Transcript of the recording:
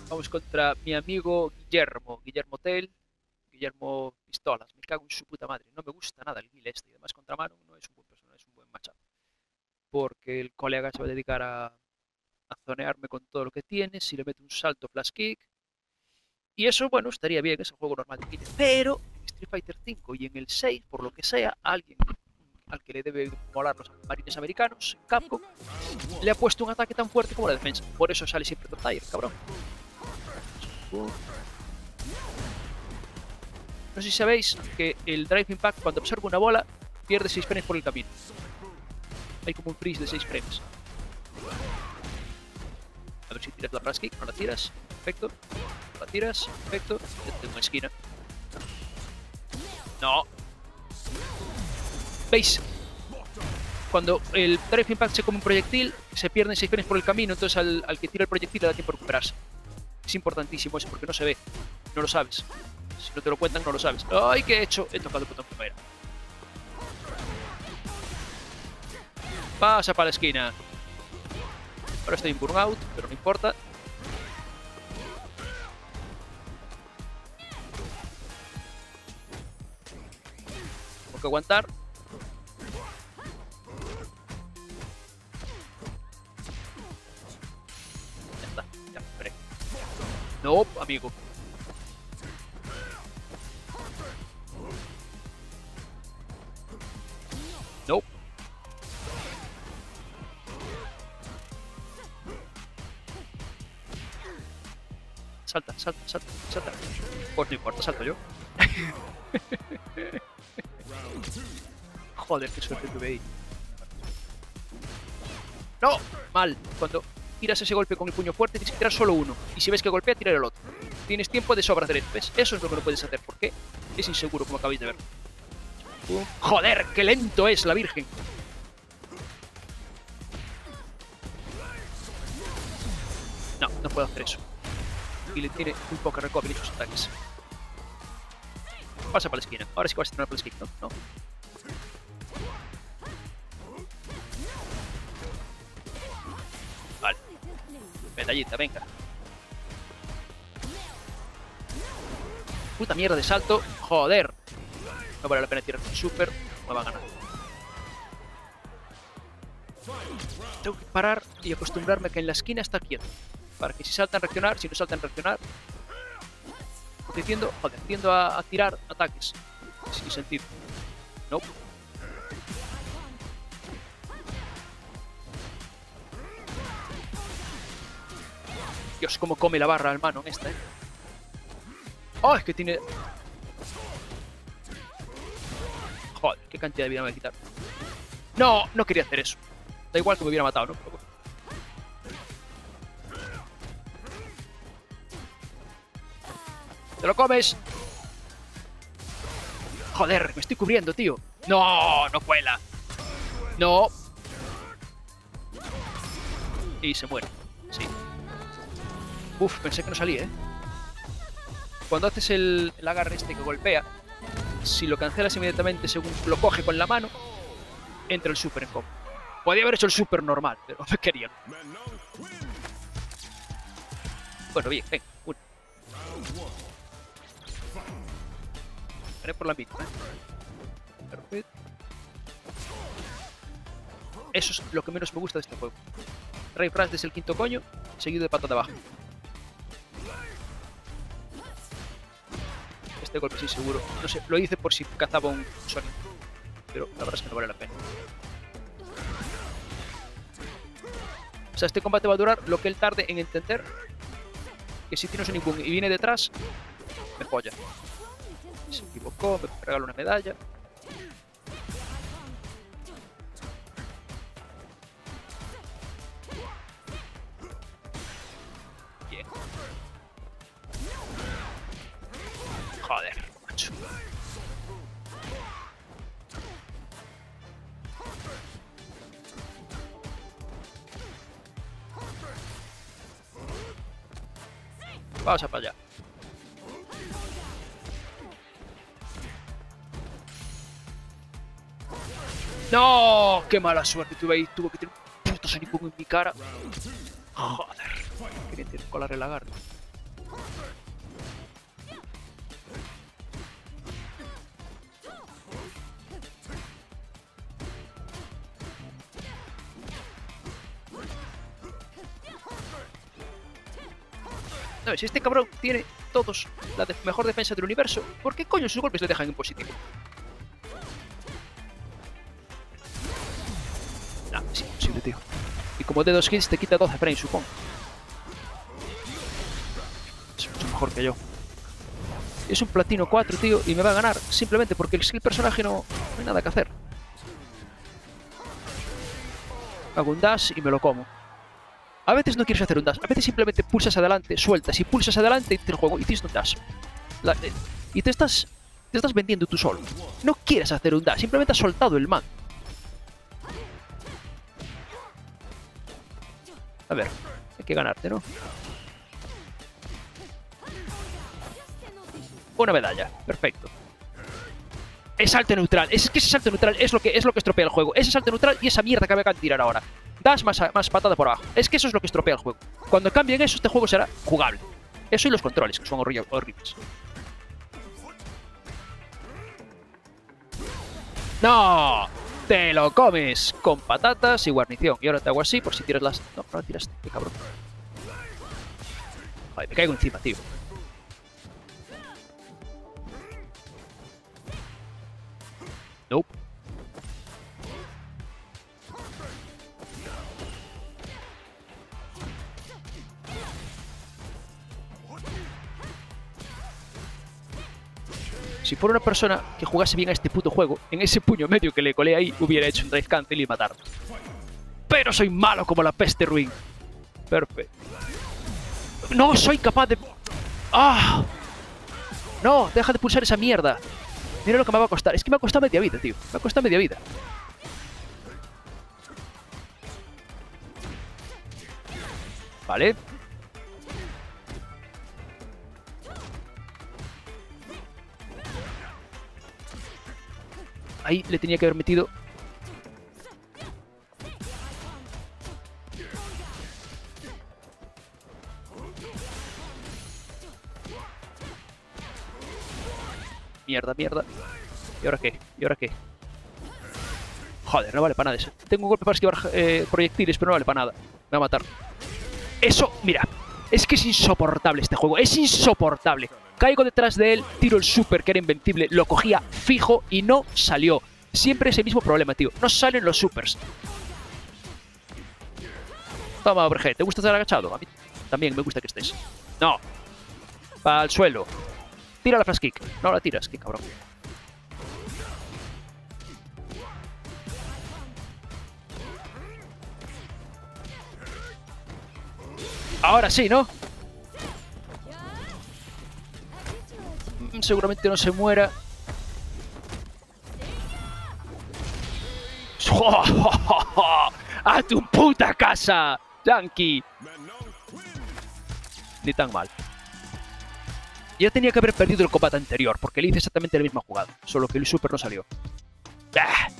Vamos contra mi amigo Guillermo. Guillermo Tell. Guillermo Pistolas. Me cago en su puta madre. No me gusta nada el guild este. Y además contra Manu no es un buen personaje, es un buen matchup. Porque el colega se va a dedicar a zonearme con todo lo que tiene. Si le mete un salto flash kick. Y eso, bueno, estaría bien, es el juego normal de guild. Pero en Street Fighter V y en el 6, por lo que sea, alguien al que le debe molar los marines americanos, Capcom, le ha puesto un ataque tan fuerte como la defensa. Por eso sale siempre top tier, cabrón. No sé si sabéis que el Drive Impact, cuando absorbe una bola, pierde 6 frames por el camino. Hay como un freeze de 6 frames. A ver si tiras la flash kick, no la tiras. Perfecto. No la tiras. Perfecto. Ya tengo una esquina. No. ¿Veis? Cuando el Drive Impact se come un proyectil, se pierden 6 frames por el camino, entonces al que tira el proyectil le da tiempo a recuperarse. Es importantísimo eso porque no se ve, no lo sabes. Si no te lo cuentan, no lo sabes. ¡Ay, qué he hecho! He tocado el botón primero. Pasa para la esquina. Ahora estoy en burnout, pero no importa. Tengo que aguantar. Ya está, ya me esperé. No, amigo. No. Salta, salta, salta, salta. Pues no importa, salto yo. Joder, qué suerte tuve ahí. ¡No! Mal. Cuando tiras ese golpe con el puño fuerte, tienes que tirar solo uno. Y si ves que golpea, tirar el otro. Tienes tiempo de sobra hacer, ¿ves? Eso es lo que no puedes hacer. ¿Por qué? Es inseguro, como acabáis de ver. ¡Joder! ¡Qué lento es la Virgen! No, no puedo hacer eso. Y le tiene muy poca recovery en sus ataques. Pasa para la esquina. Ahora sí que vas a tener flash kick, ¿no? No. Vale. Medallita, venga. Puta mierda de salto. Joder. No vale la pena tirar un super. Me va a ganar. Tengo que parar y acostumbrarme a que en la esquina está quieto. Para que si saltan reaccionar, si no saltan reaccionar. Porque tiendo a tirar ataques. Sin sentido. No. Dios, cómo come la barra al mano en esta, ¡Oh! Es que tiene... Joder, qué cantidad de vida me voy a quitar. No, no quería hacer eso. Da igual que me hubiera matado, ¿no? Pero... ¡Te lo comes! Joder, me estoy cubriendo, tío. No, no cuela. No. Y se muere. Sí. Uf, pensé que no salía, ¿eh? Cuando haces el agarre este que golpea, si lo cancelas inmediatamente según lo coge con la mano, entra el super en combo. Podía haber hecho el super normal, pero me querían. Bueno, bien, venga, uno. Gané por la mitad, ¿eh? Perfecto. Eso es lo que menos me gusta de este juego. Ray Flash desde el quinto coño, seguido de patada baja. Este golpe sí seguro. No sé, lo hice por si cazaba un Sonic. Pero la verdad es que no vale la pena. O sea, este combate va a durar lo que él tarde en entender que si tienes un ningún y viene detrás, me folla. Se equivocó, me regala una medalla. Bien. Joder, macho. Vamos a para allá. ¡No! ¡Qué mala suerte tuve ahí! Tuvo que tener un puto Sonic Boom en mi cara. Joder. Quería colar el agarre. No, si este cabrón tiene todos la mejor defensa del universo, ¿por qué coño sus golpes le dejan en positivo? No, es imposible, tío. Y como de 2 hits te quita 12 frames, supongo. Es mucho mejor que yo. Es un platino 4, tío, y me va a ganar simplemente porque el personaje no hay nada que hacer. Hago un dash y me lo como. A veces no quieres hacer un dash, a veces simplemente pulsas adelante, sueltas y pulsas adelante y te el juego hiciste un dash. Y te estás vendiendo tú solo. No quieres hacer un dash, simplemente has soltado el mando. A ver, hay que ganarte, ¿no? Una medalla, perfecto. Es salto neutral, es que ese salto neutral es lo que estropea el juego. Ese salto neutral y esa mierda que me acaban de tirar ahora. Dash más patada por abajo. Es que eso es lo que estropea el juego. Cuando cambien eso, este juego será jugable. Eso y los controles, que son horribles. ¡No! Te lo comes con patatas y guarnición. Y ahora te hago así por si tiras las... No, no tiraste, qué cabrón. Joder, me caigo encima, tío. Nope. Si fuera una persona que jugase bien a este puto juego, en ese puño medio que le colé ahí, hubiera hecho un drive cancel y matarlo. Pero soy malo como la peste ruin. Perfecto. No soy capaz de... ¡Ah! No, deja de pulsar esa mierda. Mira lo que me va a costar. Es que me ha costado media vida, tío. Me ha costado media vida. Vale. Ahí le tenía que haber metido... Mierda, mierda. ¿Y ahora qué? ¿Y ahora qué? Joder, no vale para nada eso. Tengo un golpe para esquivar proyectiles, pero no vale para nada. Me va a matar. Eso, mira. Es que es insoportable este juego. Es insoportable. Caigo detrás de él, tiro el super que era invencible, lo cogía fijo y no salió. Siempre ese mismo problema, tío. No salen los supers. Toma, Overhead. ¿Te gusta estar agachado? A mí también me gusta que estés. No. Para el suelo. Tira la flash kick. No la tiras, qué cabrón. Ahora sí, ¿no? Seguramente no se muera. ¡A tu puta casa, Yankee! Ni tan mal. Ya tenía que haber perdido el combate anterior, porque le hice exactamente la misma jugada, solo que el super no salió. ¡Ah!